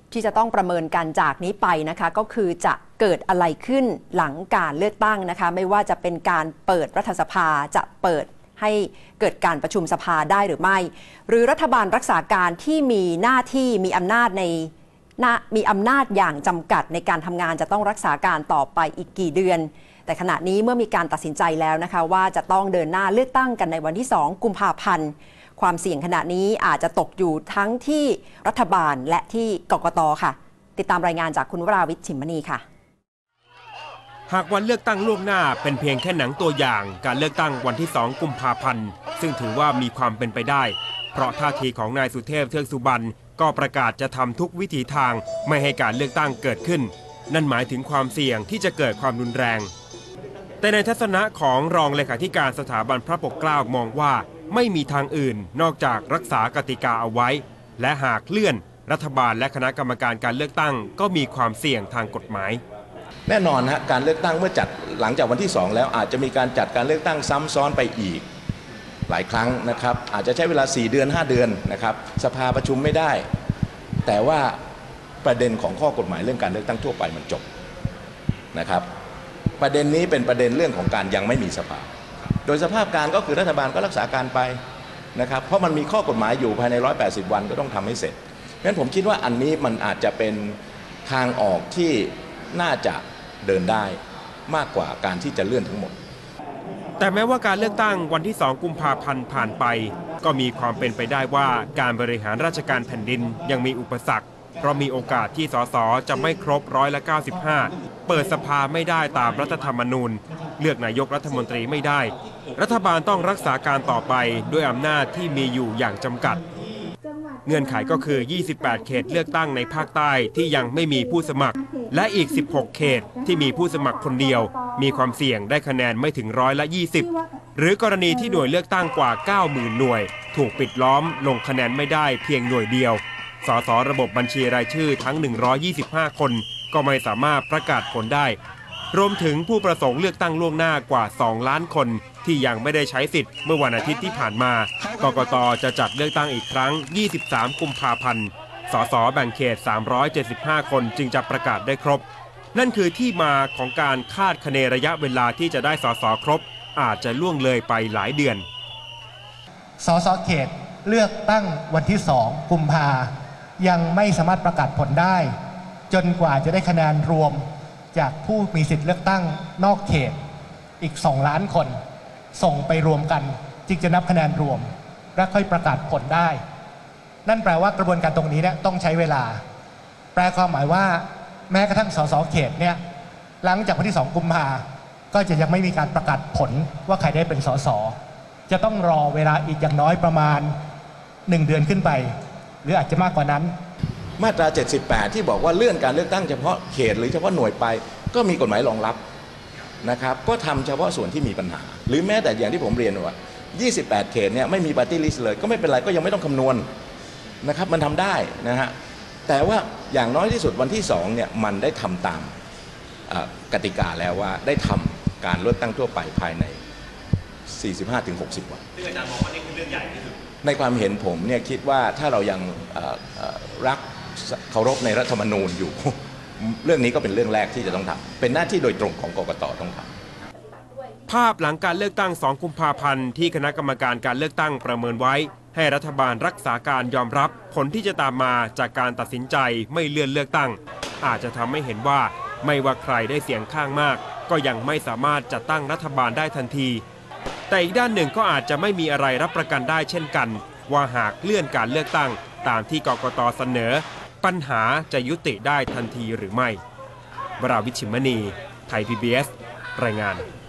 ที่จะต้องประเมินกันจากนี้ไปนะคะก็คือจะเกิดอะไรขึ้นหลังการเลือกตั้งนะคะไม่ว่าจะเป็นการเปิดรัฐสภาจะเปิดให้เกิดการประชุมสภาได้หรือไม่หรือรัฐบาลรักษาการที่มีหน้าที่มีอำนาจอย่างจำกัดในการทำงานจะต้องรักษาการต่อไปอีกกี่เดือนแต่ขณะนี้เมื่อมีการตัดสินใจแล้วนะคะว่าจะต้องเดินหน้าเลือกตั้งกันในวันที่2 กุมภาพันธ์ความเสี่ยงขณะนี้อาจจะตกอยู่ทั้งที่รัฐบาลและที่กกต.ค่ะติดตามรายงานจากคุณวราวิช ฉิมมณีค่ะหากวันเลือกตั้งล่วงหน้าเป็นเพียงแค่หนังตัวอย่างการเลือกตั้งวันที่2 กุมภาพันธ์ซึ่งถือว่ามีความเป็นไปได้เพราะท่าทีของนายสุเทพ เทือกสุบรรณก็ประกาศจะทำทุกวิถีทางไม่ให้การเลือกตั้งเกิดขึ้นนั่นหมายถึงความเสี่ยงที่จะเกิดความรุนแรงแต่ในทัศนะของรองเลขาธิการสถาบันพระปกเกล้ามองว่าไม่มีทางอื่นนอกจากรักษากติกาเอาไว้และหากเลื่อนรัฐบาลและคณะกรรมการการเลือกตั้งก็มีความเสี่ยงทางกฎหมายแน่นอนฮะการเลือกตั้งเมื่อจัดหลังจากวันที่2แล้วอาจจะมีการจัดการเลือกตั้งซ้ำซ้อนไปอีกหลายครั้งนะครับอาจจะใช้เวลา4 เดือน 5 เดือนนะครับสภาประชุมไม่ได้แต่ว่าประเด็นของข้อกฎหมายเรื่องการเลือกตั้งทั่วไปมันจบนะครับประเด็นนี้เป็นประเด็นเรื่องของการยังไม่มีสภาโดยสภาพการก็คือรัฐบาลก็รักษาการไปนะครับเพราะมันมีข้อกฎหมายอยู่ภายใน180 วันก็ต้องทำให้เสร็จงั้นผมคิดว่าอันนี้มันอาจจะเป็นทางออกที่น่าจะเดินได้มากกว่าการที่จะเลื่อนทั้งหมดแต่แม้ว่าการเลือกตั้งวันที่2 กุมภาพันธ์ผ่านไปก็มีความเป็นไปได้ว่าการบริหารราชการแผ่นดินยังมีอุปสรรคเพราะมีโอกาสที่สสจะไม่ครบ195เปิดสภาไม่ได้ตามรัฐธรรมนูญเลือกนายกรัฐมนตรีไม่ได้รัฐบาลต้องรักษาการต่อไปด้วยอำนาจที่มีอยู่อย่างจำกัดเงื่อนไขก็คือ28เขตเลือกตั้งในภาคใต้ที่ยังไม่มีผู้สมัครและอีก16เขตที่มีผู้สมัครคนเดียวมีความเสี่ยงได้คะแนนไม่ถึง120หรือกรณีที่หน่วยเลือกตั้งกว่า 90,000 หน่วยถูกปิดล้อมลงคะแนนไม่ได้เพียงหน่วยเดียวสสระบบบัญชีรายชื่อทั้ง125คนก็ไม่สามารถประกาศผลได้รวมถึงผู้ประสงค์เลือกตั้งล่วงหน้ากว่า2 ล้านคนที่ยังไม่ได้ใช้สิทธิ์เมื่อวันอาทิตย์ที่ผ่านมากกต.จะจัดเลือกตั้งอีกครั้ง23 กุมภาพันธ์สสแบ่งเขต375คนจึงจะประกาศได้ครบนั่นคือที่มาของการคาดคะเนระยะเวลาที่จะได้สสครบอาจจะล่วงเลยไปหลายเดือนสสเขตเลือกตั้งวันที่2 กุมภายังไม่สามารถประกาศผลได้จนกว่าจะได้คะแนนรวมจากผู้มีสิทธิเลือกตั้งนอกเขตอีก2 ล้านคนส่งไปรวมกันจึงจะนับคะแนนรวมและค่อยประกาศผลได้นั่นแปลว่ากระบวนการตรงนี้เนี่ยต้องใช้เวลาแปลความหมายว่าแม้กระทั่งสสเขตเนี่ยหลังจากวันที่2 กุมภาก็จะยังไม่มีการประกาศผลว่าใครได้เป็นสสจะต้องรอเวลาอีกอย่างน้อยประมาณ1 เดือนขึ้นไปหรืออาจจะมากกว่านั้นมาตรา78ที่บอกว่าเลื่อนการเลือกตั้งเฉพาะเขตหรือเฉพาะหน่วยไปก็มีกฎหมายรองรับนะครับก็ทำเฉพาะส่วนที่มีปัญหาหรือแม้แต่อย่างที่ผมเรียนว่า28เขตเนี่ยไม่มีปาร์ตี้ลิสต์เลยก็ไม่เป็นไรก็ยังไม่ต้องคำนวณนะครับมันทำได้นะฮะแต่ว่าอย่างน้อยที่สุดวันที่2เนี่ยมันได้ทำตามกติกาแล้วว่าได้ทำการเลือกตั้งทั่วไปภายใน 45-60 วันซึ่งอาจารย์มองว่านี่คือเรื่องใหญ่ที่สุดในความเห็นผมเนี่ยคิดว่าถ้าเรายังรักเคารพในรัฐธรรมนูญอยู่เรื่องนี้ก็เป็นเรื่องแรกที่จะต้องทำเป็นหน้าที่โดยตรงของกกต.ต้องทำภาพหลังการเลือกตั้ง2 กุมภาพันธ์ที่คณะกรรมการการเลือกตั้งประเมินไว้ให้รัฐบาลรักษาการยอมรับผลที่จะตามมาจากการตัดสินใจไม่เลื่อนเลือกตั้งอาจจะทำให้เห็นว่าไม่ว่าใครได้เสียงข้างมากก็ยังไม่สามารถจัดตั้งรัฐบาลได้ทันทีแต่อีกด้านหนึ่งก็อาจจะไม่มีอะไรรับประกันได้เช่นกันว่าหากเลื่อนการเลือกตั้งตามที่กกต.เสนอปัญหาจะยุติได้ทันทีหรือไม่วราวิช ฉิมมณีไทย PBS รายงาน